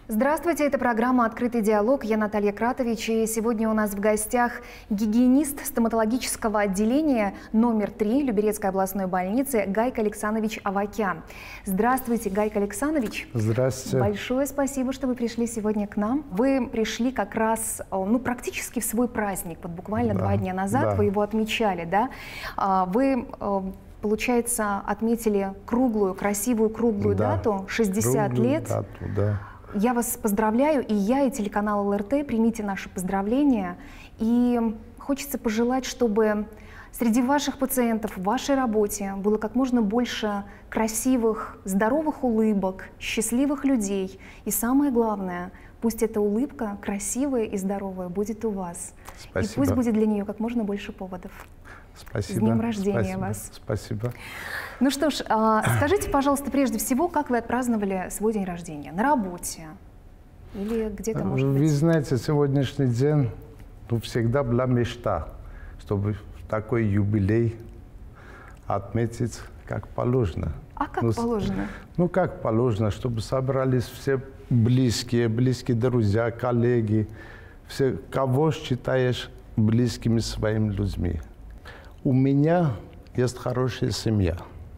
Здравствуйте, это программа «Открытый диалог». Я Наталья Кратович, и сегодня у нас в гостях гигиенист стоматологического отделения номер 3 Люберецкой областной больницы Гайк Александрович Авакян. Здравствуйте, Гайк Александрович. Здравствуйте. Большое спасибо, что вы пришли сегодня к нам. Вы пришли как раз, практически в свой праздник, вот буквально 2 дня назад вы его отмечали, да? Вы... Получается, отметили красивую круглую дату, 60 лет. Дату, да. Я вас поздравляю, и я, и телеканал ЛРТ, примите наши поздравления. И хочется пожелать, чтобы среди ваших пациентов в вашей работе было как можно больше красивых, здоровых улыбок, счастливых людей. И самое главное, пусть эта улыбка красивая и здоровая будет у вас. Спасибо. И пусть будет для нее как можно больше поводов. Спасибо. С днем рождения вас. Спасибо. Ну что ж, скажите, пожалуйста, прежде всего, как вы отпраздновали свой день рождения? На работе? Или где-то, может быть? Вы знаете, сегодняшний день всегда была мечта, чтобы такой юбилей отметить как положено. А как положено? Как положено, чтобы собрались все близкие друзья, коллеги, все, кого считаешь близкими своими людьми. У меня есть хорошая семья,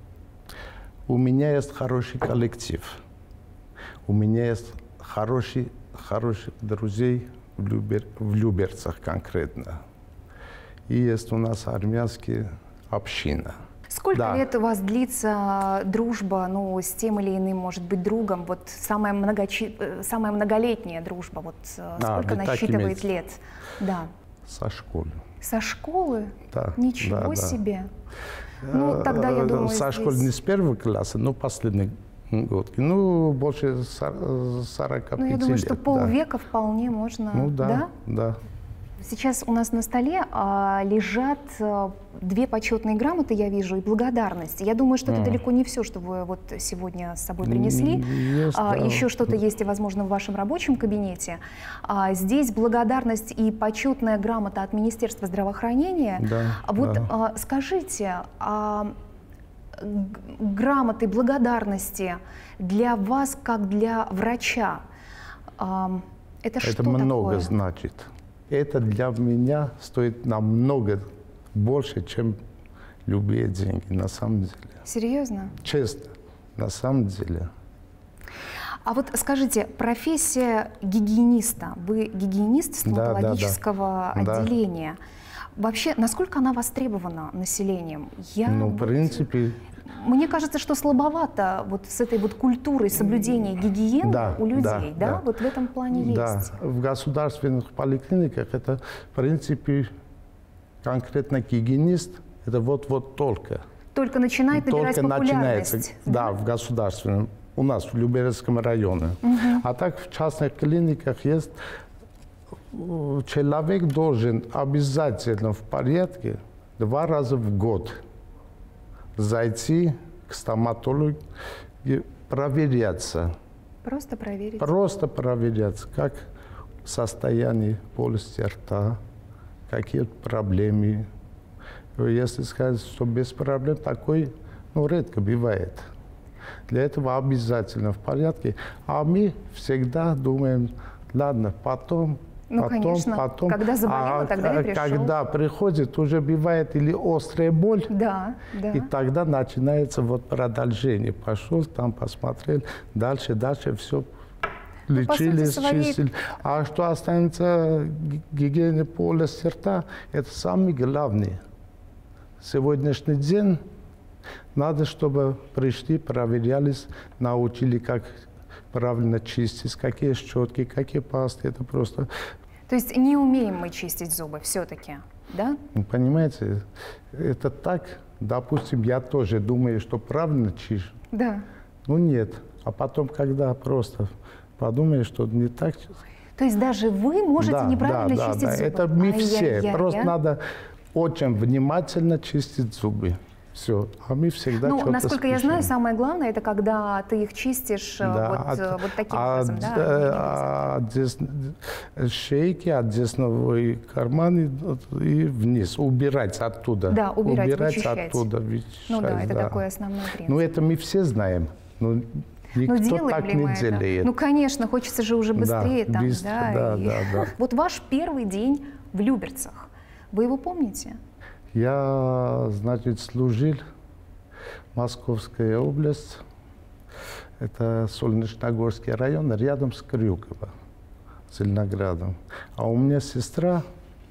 у меня есть хороший коллектив, у меня есть хороших друзей в Люберцах конкретно. И есть у нас армянская община. Сколько лет у вас длится дружба, с тем или иным, может быть, другом? Вот самая многолетняя дружба, сколько насчитывает лет? Да. Со школы. Со школы? Да. Ничего себе. Тогда, я думаю, со школы не с первого класса, но последний год. Больше 45 лет. Я думаю, что полвека вполне можно. Да. Сейчас у нас на столе лежат 2 почетные грамоты, я вижу, и благодарность. Я думаю, что это далеко не все, что вы сегодня с собой принесли. Еще что-то есть, возможно, в вашем рабочем кабинете. Здесь благодарность и почетная грамота от Министерства здравоохранения. Скажите, грамоты благодарности для вас, как для врача, это что такое? Это много значит. Это для меня стоит намного больше, чем любые деньги, на самом деле. Серьезно? Честно, на самом деле. А вот скажите, профессия гигиениста, вы гигиенист стоматологического отделения. Вообще, насколько она востребована населением? В принципе... Мне кажется, что слабовато с этой культурой соблюдения гигиены у людей, Вот в этом плане есть. Да, в государственных поликлиниках это, в принципе, конкретно гигиенист, это вот только. Только начинает набирать популярность. Начинается, в государственном, у нас в Люберецком районе. А так в частных клиниках есть, человек должен обязательно в порядке 2 раза в год зайти к стоматологу и проверяться. Просто проверить? Просто проверяться, как состояние полости рта, какие проблемы. Если сказать, что без проблем, такой редко бывает. Для этого обязательно в порядке. А мы всегда думаем, ладно, потом, конечно. Когда заболела, тогда и пришел. Когда приходит, уже бывает или острая боль, и тогда начинается продолжение. Пошел, там посмотрел, дальше все лечились, чистили. А что останется гигиена полости рта, это самое главное. Сегодняшний день надо, чтобы пришли, проверялись, научили, как правильно чистить, какие щетки, какие пасты, это просто... То есть не умеем мы чистить зубы все-таки, да? Понимаете, это так, допустим, я тоже думаю, что правильно чищу. Да. Нет. А потом, когда просто подумаешь, что не так... То есть даже вы можете неправильно чистить зубы? Это мы все. Просто надо очень внимательно чистить зубы. Все, а мы всегда что-то насколько я знаю, самое главное, это когда ты их чистишь таким образом, от шейки, от десного кармана и вниз, убирать оттуда. Да, убирать, оттуда. это такой основной принцип. Это мы все знаем. Никто так не делает. Ну, конечно, хочется же уже быстрее да, там, быстро, да. Да. Вот ваш первый день в Люберцах, вы его помните? Я, значит, служил в Московской области. Это Солнечногорский район, рядом с Крюково, Зеленоградом. А у меня сестра,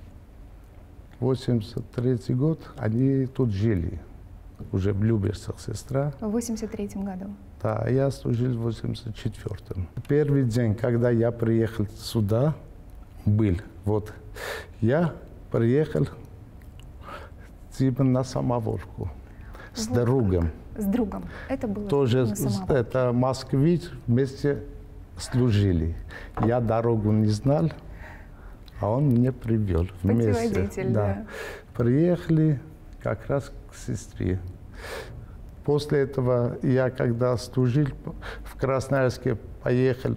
83-й год, они тут жили. Уже в Люберцах сестра. В 83-м году. Да, я служил в 84-м. Первый день, когда я приехал сюда, был. Вот. Я приехал типа на самоволку с вот другом. С другом. Это было тоже на самоволке. Это москвич, вместе служили. Я дорогу не знал, а он меня привел вместе. Путеводитель, да. Приехали как раз к сестре. После этого я, когда служил в Красноярске, поехал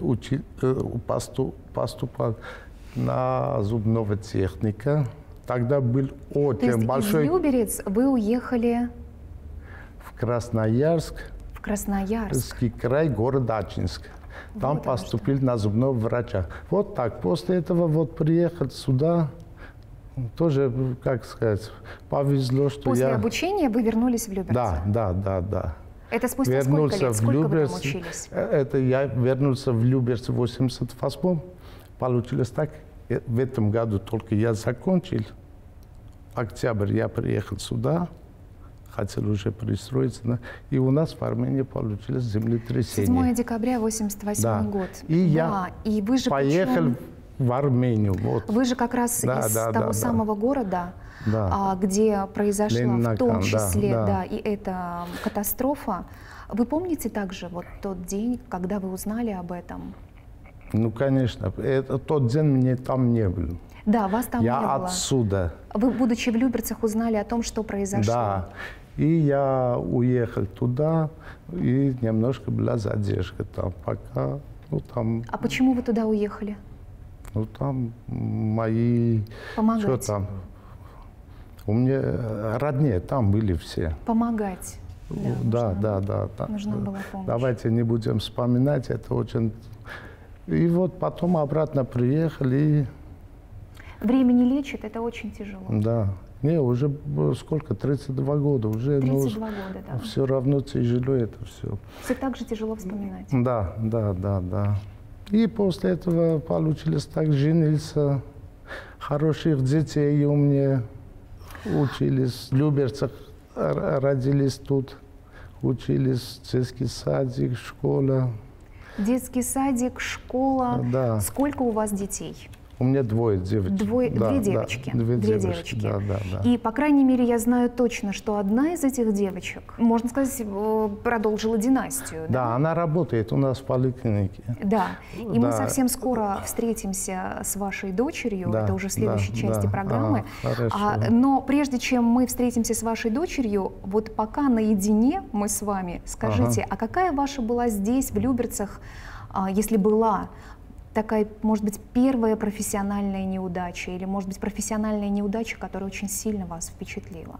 поступал на зубного техника. Тогда был очень большой... из Люберец вы уехали... В Красноярск. В Красноярск. Край, город Ачинск. Там вот поступил на зубного врача. Вот так. После этого вот приехал сюда. Тоже, как сказать, повезло, что После обучения вы вернулись в Люберцы? Да. Это спустя вернулся сколько лет? В Сколько Люберцы, вы там учились? Это я вернулся в Люберцы в 88-м. Получилось так. В этом году только я закончил. Октябрь я приехал сюда. Хотел уже пристроиться. И у нас в Армении получилось землетрясение. 7 декабря 88 год. И я поехал в Армению. Вот. Вы же как раз из того самого города, где произошла Ленинакан, в том числе и эта катастрофа. Вы помните также вот тот день, когда вы узнали об этом? Ну, конечно. Тот день мне там не было. Да, вас там не было. Я отсюда. Вы, будучи в Люберцах, узнали о том, что произошло? Да. И я уехал туда, и немножко была задержка там, пока, там... А почему вы туда уехали? Там мои... Помогать? Что там? У меня родные там были все. Помогать? Да. Нужна была помощь. Давайте не будем вспоминать, это очень... И вот потом обратно приехали. Время не лечит, это очень тяжело. Да. Не, уже сколько? 32 года. Уже, 32 года, да. Все равно тяжело это все. Все так же тяжело вспоминать. Да. И после этого получилось так, женился. Хороших детей у меня учились. В Люберцах родились тут. Учились в детский садик, школа. Детский садик, школа. Да. Сколько у вас детей? У меня двое девочек. Две девочки. Две девочки. Да. И, по крайней мере, я знаю точно, что одна из этих девочек, можно сказать, продолжила династию. Да, она работает у нас в поликлинике. Да. И мы совсем скоро встретимся с вашей дочерью. Это уже в следующей части программы. Но прежде чем мы встретимся с вашей дочерью, вот пока наедине мы с вами, скажите, а какая ваша была здесь, в Люберцах, если была, такая, может быть, первая профессиональная неудача или, может быть, профессиональная неудача, которая очень сильно вас впечатлила?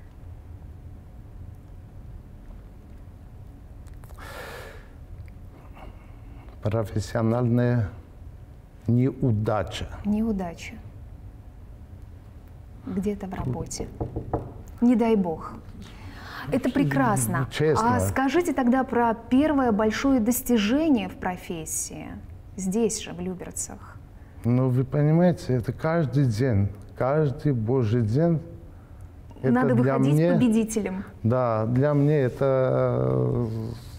Профессиональная неудача. Неудача. Где-то в работе. Не дай бог. Это прекрасно. Честно. А скажите тогда про первое большое достижение в профессии. Здесь же, в Люберцах. Ну, вы понимаете, это каждый день, каждый божий день. Надо это выходить мне, победителем. Да, для меня это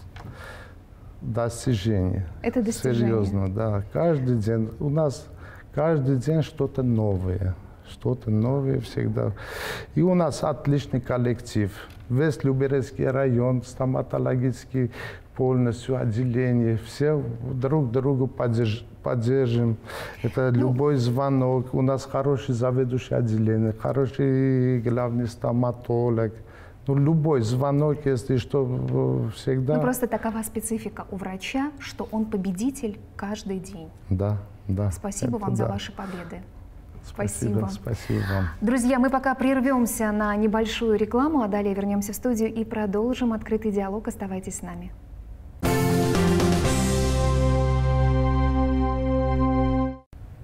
достижение. Это достижение. Серьезно, да. Каждый день. У нас каждый день что-то новое. Что-то новое всегда. И у нас отличный коллектив. Весь Люберецкий район, стоматологический полностью отделение. Все друг друга поддержим. Это любой звонок. У нас хороший заведующий отделение, хороший главный стоматолог. Любой звонок, если что, всегда. Просто такова специфика у врача, что он победитель каждый день. Да. Спасибо вам за ваши победы. Спасибо вам. Друзья, мы пока прервемся на небольшую рекламу, а далее вернемся в студию и продолжим открытый диалог. Оставайтесь с нами.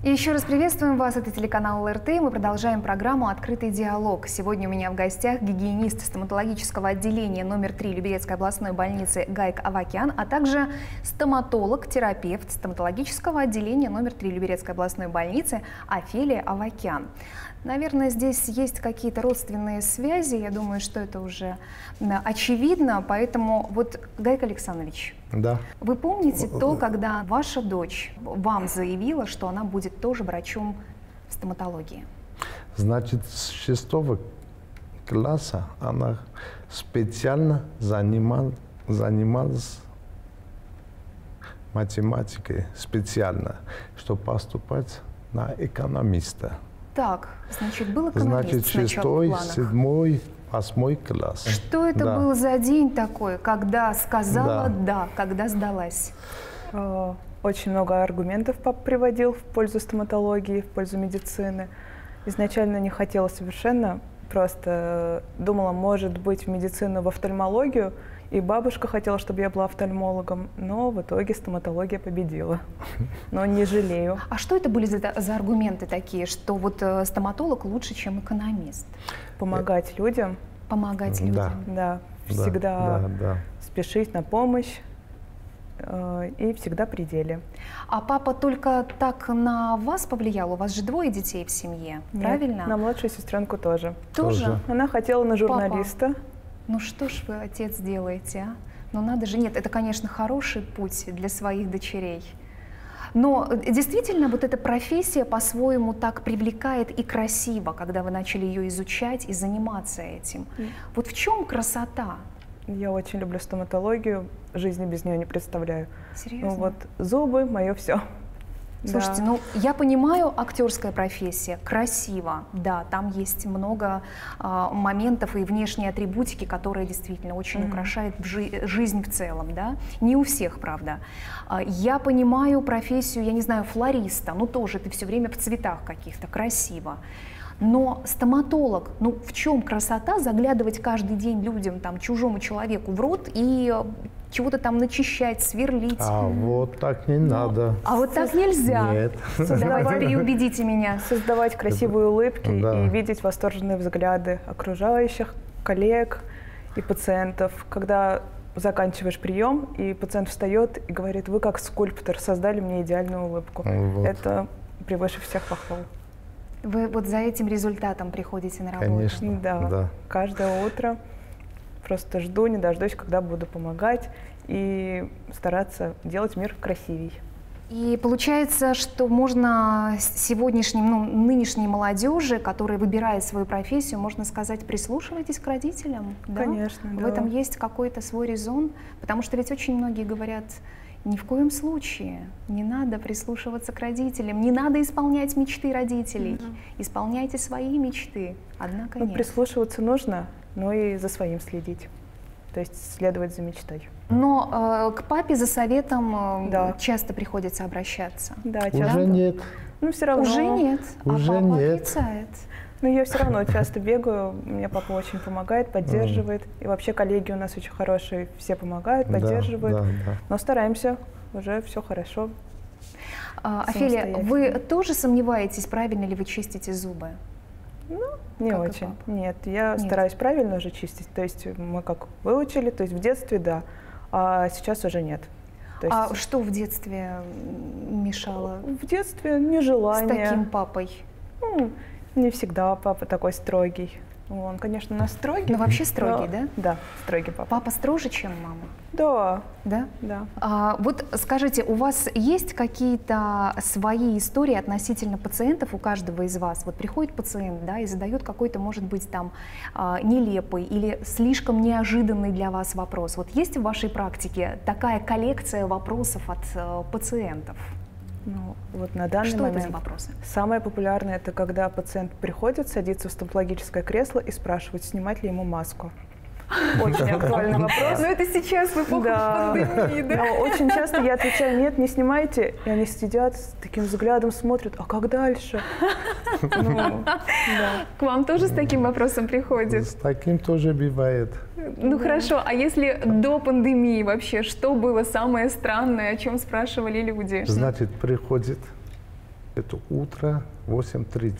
И еще раз приветствуем вас, это телеканал ЛРТ. Мы продолжаем программу «Открытый диалог». Сегодня у меня в гостях гигиенист стоматологического отделения номер 3 Люберецкой областной больницы Гайк Авакян, а также стоматолог-терапевт стоматологического отделения номер 3 Люберецкой областной больницы Офелия Авакян. Наверное, здесь есть какие-то родственные связи, я думаю, что это уже очевидно, поэтому вот, Гайк Александрович, да. Вы помните то, когда ваша дочь вам заявила, что она будет тоже врачом в стоматологии? Значит, с 6 класса она специально занималась математикой, специально, чтобы поступать на экономиста. Так, значит, был экономист. Значит, 6, 7, 8 класс. Что это был за день такой, когда сказала «да», когда сдалась? Очень много аргументов папа приводил в пользу стоматологии, в пользу медицины. Изначально не хотела совершенно, просто думала, может быть, в медицину, в офтальмологию. И бабушка хотела, чтобы я была офтальмологом, но в итоге стоматология победила. Но не жалею. А что это были за аргументы такие, что вот стоматолог лучше, чем экономист? Помогать людям. Помогать людям. Да, всегда спешить на помощь и всегда при деле. А папа только так на вас повлиял? У вас же 2 детей в семье, правильно? Нет, на младшую сестренку тоже. Тоже? Она хотела на журналиста. Папа. Ну что ж вы, отец, делаете, а? Ну надо же, нет, это, конечно, хороший путь для своих дочерей. Но действительно, вот эта профессия по-своему так привлекает и красиво, когда вы начали ее изучать и заниматься этим. Вот в чем красота? Я очень люблю стоматологию, жизни без нее не представляю. Серьезно? Ну вот зубы — мое все. Слушайте, ну я понимаю, актерская профессия, красиво, да, там есть много моментов и внешней атрибутики, которые действительно очень украшают жизнь в целом, да, не у всех, правда. Я понимаю профессию, я не знаю, флориста, ну тоже ты все время в цветах каких-то, красиво. Но стоматолог, ну в чем красота заглядывать каждый день людям, там, чужому человеку в рот и чего-то там начищать, сверлить? А вот так не надо. А вот так нельзя? Нет. Давайте переубедите меня. Создавать красивые улыбки и видеть восторженные взгляды окружающих, коллег и пациентов. Когда заканчиваешь прием, и пациент встает и говорит: вы как скульптор создали мне идеальную улыбку. Вот. Это превыше всех похвал. Вы вот за этим результатом приходите на работу? Конечно, да. Каждое утро просто жду, не дождусь, когда буду помогать и стараться делать мир красивей. И получается, что можно сегодняшним, нынешней молодежи, которая выбирает свою профессию, можно сказать, прислушивайтесь к родителям? Конечно, да. В этом есть какой-то свой резон, потому что ведь очень многие говорят: ни в коем случае не надо прислушиваться к родителям, не надо исполнять мечты родителей, исполняйте свои мечты, однако нет. Прислушиваться нужно, но и за своим следить, то есть следовать за мечтой. Но к папе за советом часто приходится обращаться? Да, часто. Уже нет. Ну, все равно. Уже нет, уже а папа нет. отрицает. Но я все равно часто бегаю, мне папа очень помогает, поддерживает. И вообще коллеги у нас очень хорошие, все помогают, поддерживают. Но стараемся, уже все хорошо. Офелия, вы тоже сомневаетесь, правильно ли вы чистите зубы? Ну, не очень. Нет, я стараюсь правильно уже чистить. То есть мы как выучили, то есть в детстве да, а сейчас уже нет. То есть... А что в детстве мешало? В детстве нежелание. С таким папой? Ну, не всегда папа такой строгий. Он, конечно, у нас строгий. Но вообще строгий, да? Да, строгий папа. Папа строже, чем мама? Да. Да? Да. Вот скажите, у вас есть какие-то свои истории относительно пациентов у каждого из вас? Вот приходит пациент, да, и задает какой-то, может быть, там нелепый или слишком неожиданный для вас вопрос. Вот есть в вашей практике такая коллекция вопросов от пациентов? Ну, вот на данный момент это за вопросы? Самое популярное — это когда пациент приходит, садится в стоматологическое кресло и спрашивает, снимать ли ему маску. Очень актуальный вопрос. Но это сейчас в эпоху пандемии, да? Очень часто я отвечаю: нет, не снимайте. И они сидят с таким взглядом, смотрят: а как дальше? К вам тоже с таким вопросом приходят? С таким тоже бывает. Ну хорошо, а если до пандемии вообще, что было самое странное, о чем спрашивали люди? Значит, приходит Это утро 8:30.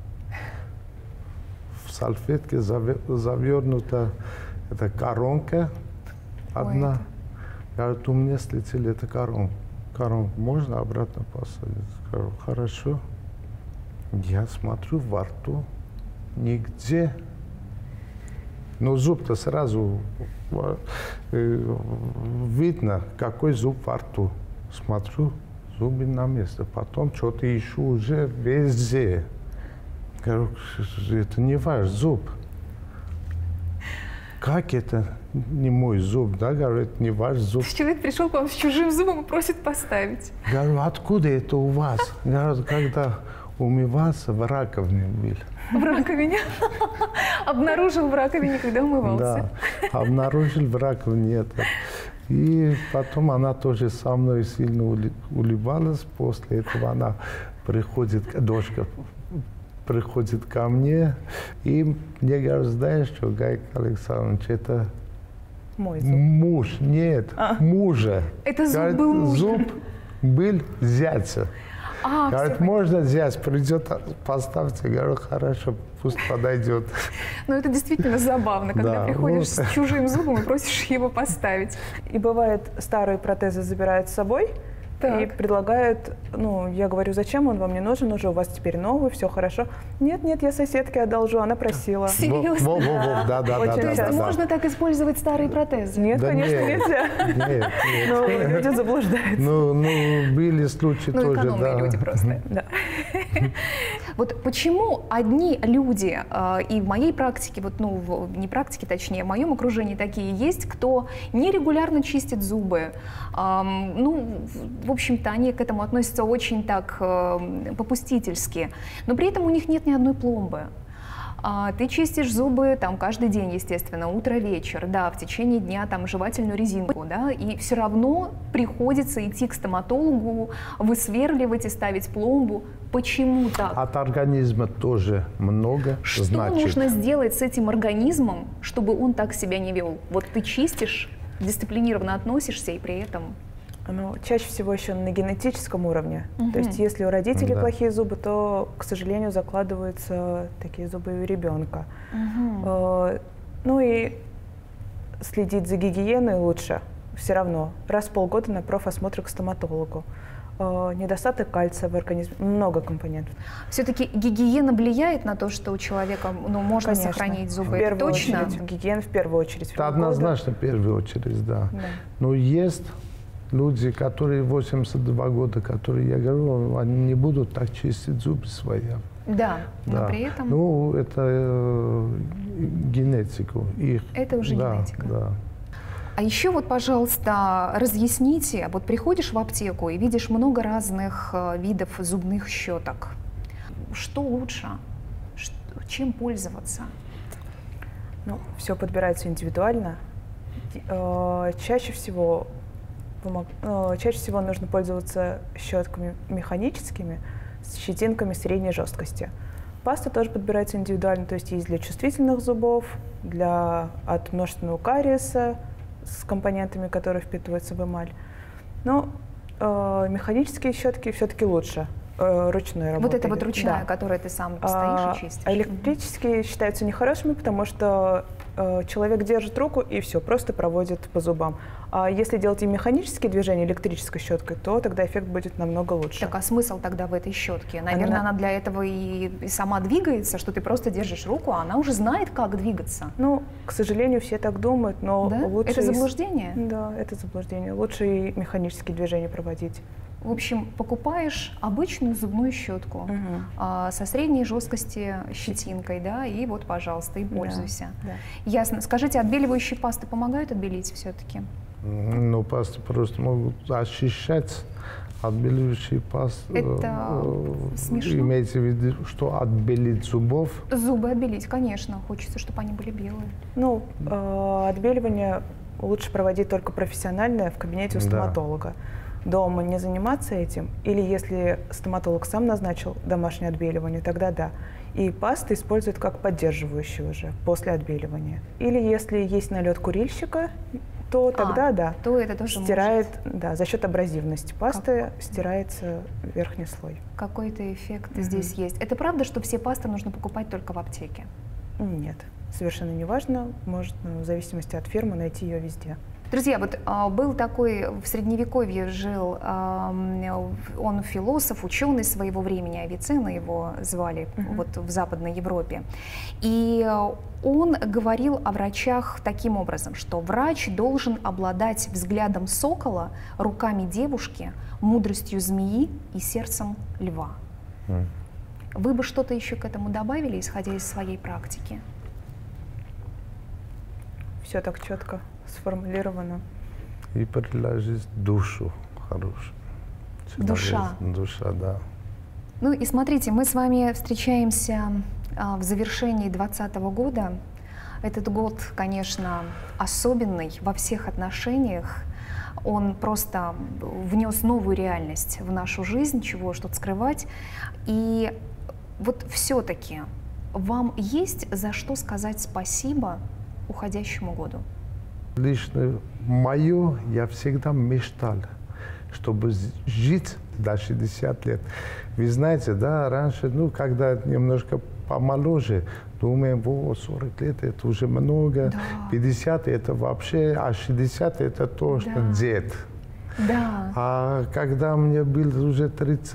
В салфетке завернута эта коронка одна. Говорит, у меня слетели эта коронка. Можно обратно посадить? Говорю, хорошо. Я смотрю во рту. Нигде. Но зуб-то сразу видно, какой зуб во рту. Смотрю, зубы на месте. Потом что-то ищу уже везде. Говорю, это не ваш зуб. Как это не мой зуб, да? Говорю, это не ваш зуб. Человек пришел к вам с чужим зубом и просит поставить. Говорю, откуда это у вас? Говорю, когда умывался, в раковине был. В раковине? Обнаружил в раковине, когда умывался? Да, обнаружил в раковине это. И потом она тоже со мной сильно улыбалась. После этого она приходит, дочка приходит ко мне и мне говорит, знаешь что, Гайк Александрович, это мой зуб. Муж, нет, мужа. Это зуб говорит, был мужа. Зуб был зятя. Говорит, можно зять, придет, поставьте. Говорю, хорошо, пусть подойдет. Ну, это действительно забавно, когда приходишь с чужим зубом и просишь его поставить. И бывает, старые протезы забирают с собой и предлагают, ну, я говорю, зачем он вам не нужен, уже у вас теперь новый, все хорошо. Нет, я соседке одолжу, она просила. Серьезно? Да. То есть можно так использовать старые протезы? Нет, конечно, нельзя. Нет. Но люди заблуждаются. Ну, были случаи тоже, да. Экономные люди просто. Да. Вот почему одни люди, и в моей практике, вот, ну, не практике, точнее, в моем окружении такие есть, кто нерегулярно чистит зубы, ну, в общем-то, они к этому относятся очень так попустительски, но при этом у них нет ни одной пломбы. Ты чистишь зубы там каждый день, естественно, утро-вечер, да, в течение дня там жевательную резинку, да, и все равно приходится идти к стоматологу, высверливать и ставить пломбу. Почему так? От организма тоже много Что значит. нужно сделать с этим организмом, чтобы он так себя не вел? Вот ты чистишь, дисциплинированно относишься и при этом... Ну, чаще всего еще на генетическом уровне. То есть если у родителей плохие зубы, то, к сожалению, закладываются такие зубы и у ребенка. Ну и следить за гигиеной лучше все равно. Раз в полгода на профосмотр к стоматологу. Недостаток кальция в организме, много компонентов. Все-таки гигиена влияет на то, что у человека, ну, можно Конечно. сохранить зубы? В первую Точно? очередь, гигиена в первую очередь. Это однозначно в первую очередь, да. Но есть люди, которые 82 года, которые, я говорю, они не будут так чистить зубы свои. Да, но при этом... Ну, это генетика их. Это уже генетика. Да. А еще вот, пожалуйста, разъясните, вот приходишь в аптеку и видишь много разных видов зубных щеток. Что лучше? Чем пользоваться? Ну, все подбирается индивидуально. Чаще всего нужно пользоваться щетками механическими с щетинками средней жесткости. Паста тоже подбирается индивидуально, то есть есть для чувствительных зубов, от множественного кариеса с компонентами, которые впитываются в эмаль. Но механические щетки все-таки лучше ручной работы. Вот это вот ручная, которой ты сам стоишь и чистишь. А электрические считаются нехорошими, потому что человек держит руку и все, просто проводит по зубам. А если делать и механические движения электрической щеткой, то тогда эффект будет намного лучше. Так, а смысл тогда в этой щетке? Наверное, она для этого и сама двигается, что ты просто держишь руку, а она уже знает, как двигаться. Ну, к сожалению, все так думают, но лучше... Это заблуждение? Да, это заблуждение. Лучше и механические движения проводить. В общем, покупаешь обычную зубную щетку со средней жесткости щетинкой, да, и вот, пожалуйста, и пользуйся. Да. Ясно. Скажите, отбеливающие пасты помогают отбелить все-таки? Ну, пасты просто могут очищать. Отбеливающие пасты. Это смешно. Имеется в виду, что отбелить зубов? Зубы отбелить, конечно. Хочется, чтобы они были белые. Ну, отбеливание лучше проводить только профессиональное в кабинете у стоматолога. Дома не заниматься этим, или если стоматолог сам назначил домашнее отбеливание, тогда да. И пасты используют как поддерживающие уже после отбеливания. Или если есть налет курильщика, то тогда да. То это тоже стирает, да, за счет абразивности пасты стирается верхний слой. Какой-то эффект здесь есть. Это правда, что все пасты нужно покупать только в аптеке? Нет, совершенно не важно. Можно в зависимости от фирмы найти ее везде. Друзья, вот был такой, в Средневековье жил, он философ, ученый своего времени, Авиценна его звали, вот в Западной Европе. И он говорил о врачах таким образом, что врач должен обладать взглядом сокола, руками девушки, мудростью змеи и сердцем льва. Вы бы что-то еще к этому добавили, исходя из своей практики? Все так четко сформулировано. И приложить душу хорошую. Душа. Душа, да. Ну и смотрите, мы с вами встречаемся в завершении 2020 года. Этот год, конечно, особенный во всех отношениях. Он просто внес новую реальность в нашу жизнь, чего уж тут скрывать. И вот все-таки вам есть за что сказать спасибо уходящему году? Лично мое, я всегда мечтал, чтобы жить до 60 лет. Вы знаете, да, раньше, ну, когда немножко помоложе, думаем, вот 40 лет это уже много, да. 50 это вообще, а 60 это точно да. Дед. Да. А когда мне было уже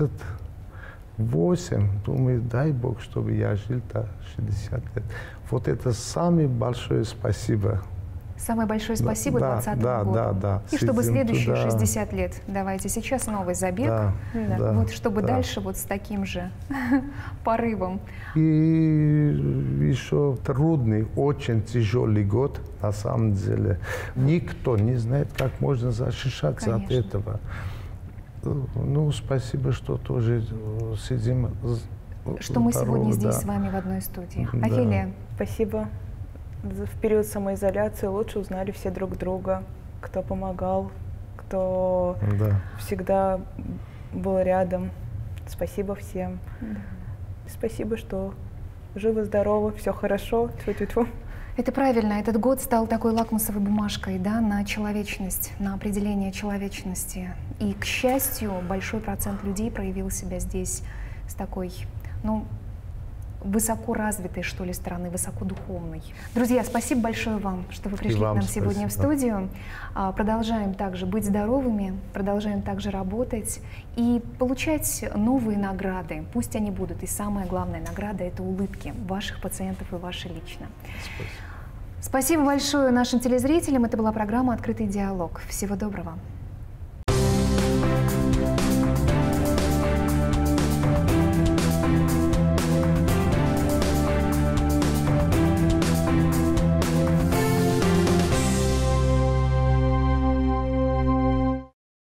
38, думаю, дай Бог, чтобы я жил до 60 лет. Вот это самое большое спасибо. Самое большое спасибо 2020 году. Да. И чтобы следующие 60 лет, давайте сейчас новый забег, вот чтобы дальше вот с таким же порывом. И еще трудный, очень тяжелый год, на самом деле. Никто не знает, как можно защищаться от этого. Ну, спасибо, что тоже сидим. Что мы сегодня здесь с вами в одной студии. Офелия. Спасибо. В период самоизоляции лучше узнали все друг друга, кто помогал, кто всегда был рядом. Спасибо всем. Спасибо, что живы-здоровы, все хорошо. Тьфу-тьфу-тьфу. Это правильно. Этот год стал такой лакмусовой бумажкой, да, на человечность, на определение человечности. И, к счастью, большой процент людей проявил себя здесь с такой, ну, высоко развитой, что ли, стороны, высокодуховной. Друзья, спасибо большое вам, что вы пришли к нам сегодня в студию. Продолжаем также быть здоровыми, продолжаем также работать и получать новые награды. Пусть они будут. И самая главная награда — это улыбки ваших пациентов и ваши лично. Спасибо большое нашим телезрителям. Это была программа «Открытый диалог». Всего доброго.